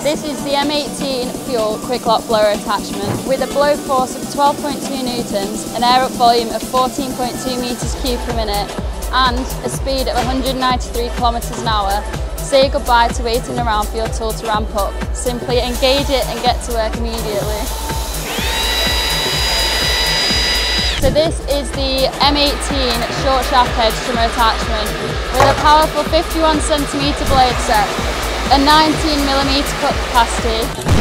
This is the M18 Fuel Quick Lock Blower attachment with a blow force of 12.2 newtons, an air up volume of 14.2 metres cubed per minute and a speed of 193 kilometres an hour. Say goodbye to waiting around for your tool to ramp up. Simply engage it and get to work immediately. So this is the M18 short shaft edge trimmer attachment with a powerful 51cm blade set, a 19mm cut capacity,